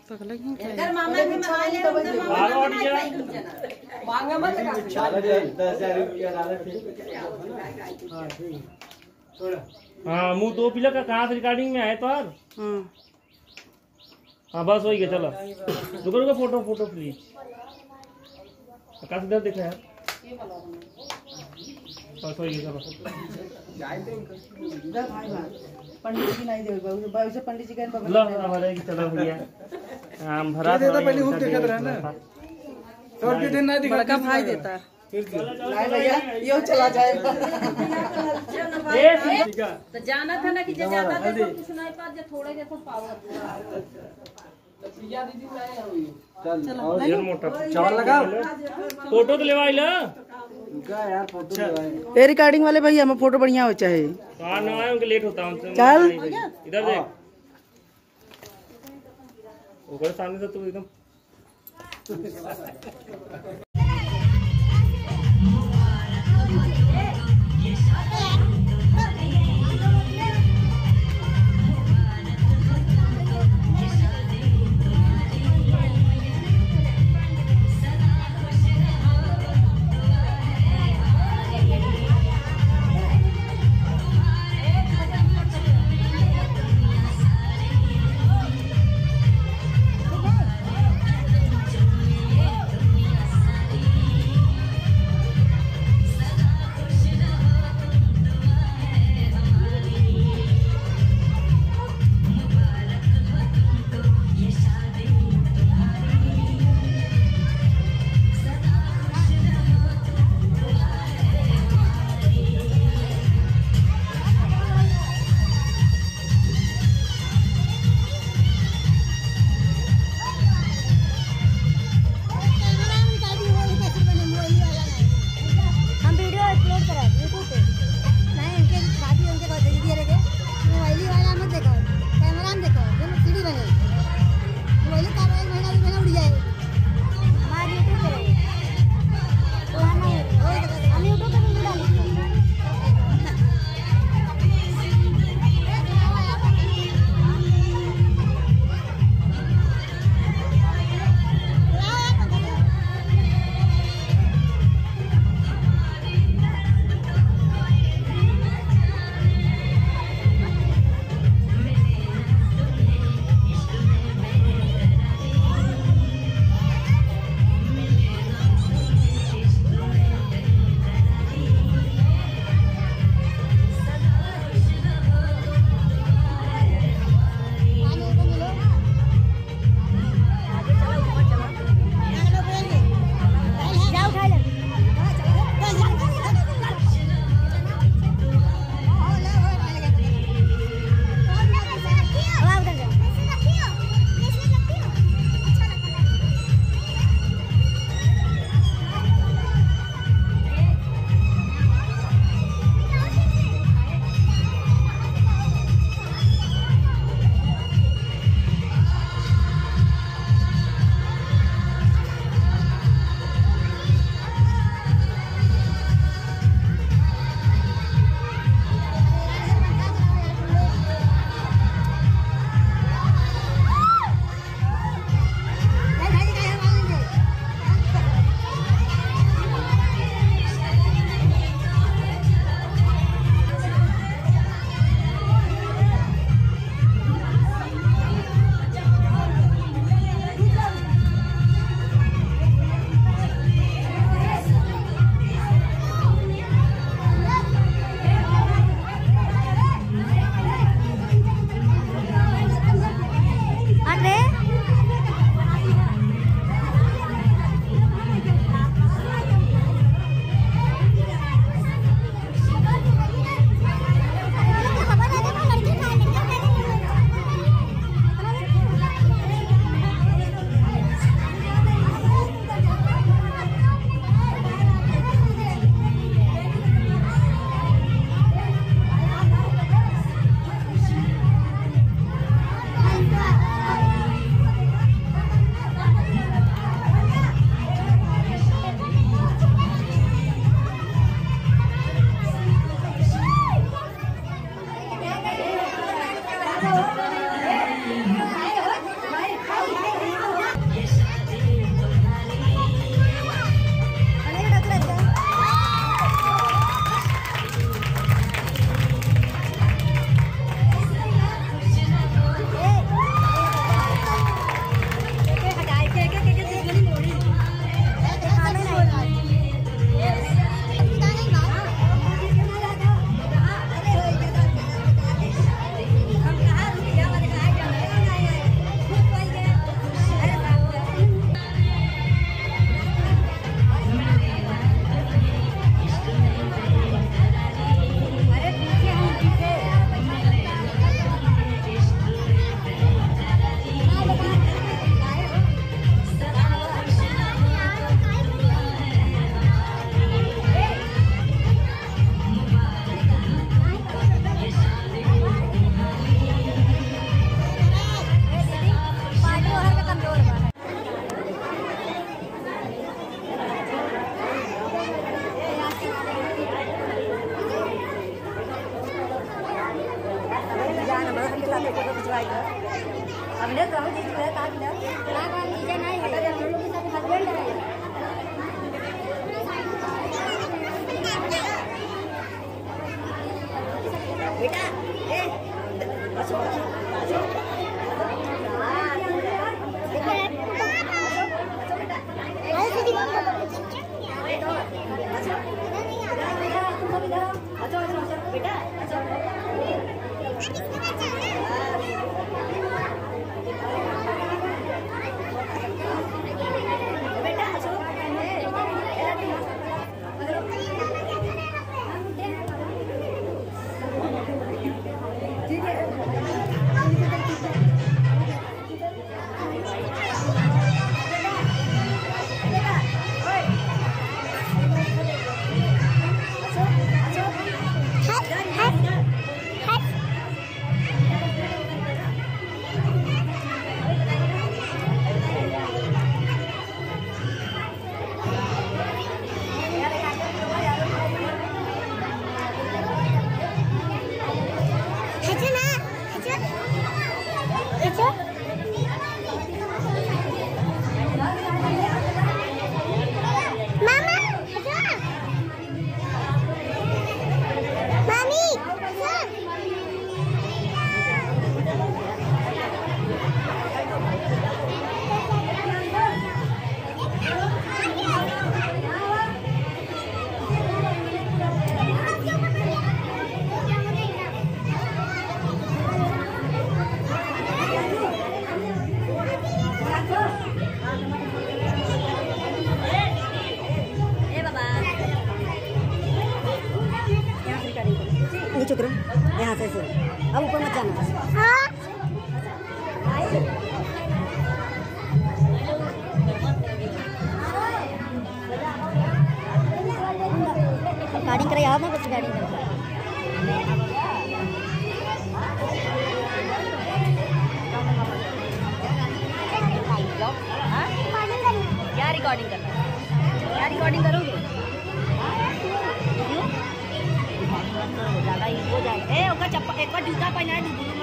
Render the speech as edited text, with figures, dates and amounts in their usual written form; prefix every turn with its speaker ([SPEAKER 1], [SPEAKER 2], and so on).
[SPEAKER 1] हाँ मुँह दो पिला का कहाँ से रिकॉर्डिंग में आए तो यार। हाँ बस वही है, चलो रुको रुको, फोटो फोटो प्लीज। आकाश इधर देखो यार, बस वही है, चलो।
[SPEAKER 2] पंडित जी नहीं देवे बाबू से, पंडित जी का
[SPEAKER 1] लो हमारे की चलो भैया हम भरा
[SPEAKER 3] देता पहले हुक देखत रहा ना, और के दिन ना दिखा,
[SPEAKER 2] बड़का भाई देता नहीं भैया, यो चला जाएगा।
[SPEAKER 4] तो जाना था ना कि जो ज्यादा देखो कुछ नहीं पास, जो थोड़े देखो पावर। प्रिया दीदी लाए हुई
[SPEAKER 3] चल और ये मोटा चावल लगाओ,
[SPEAKER 1] फोटो तो लेवाई ला
[SPEAKER 3] क्या यार, फोटो लगाए
[SPEAKER 2] ए रिकॉर्डिंग वाले भैया हमें फोटो बढ़िया हो चाहे।
[SPEAKER 1] हाँ ना आए उनके लेट होता है उनसे।
[SPEAKER 2] चल
[SPEAKER 1] इधर देख, ऊपर सामने से तू एकदम
[SPEAKER 5] राहुल जी जो है कहा कि ना नीचे नहीं हटा दे, हम लोग के साथ हस्बैंड है। बेटा ए बसो बेटा नीचे उतरो, यहाँ से अब ऊपर मत जाना। गाड़ी करे यहाँ ना कुछ गाड़ी क्या रिकॉर्डिंग करना, क्या रिकॉर्डिंग करोगे? ज़्यादा ही हो जाएगा। ए ओका चप्पल एक बार जूता पहना है।